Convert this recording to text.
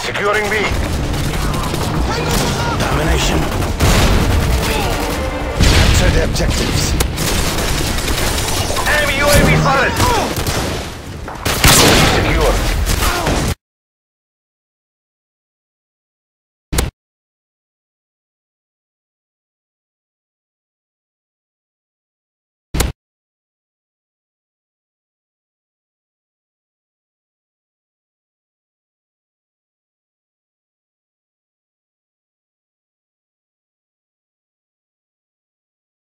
Securing B. Domination. Capture the objectives. Enemy UAV spotted.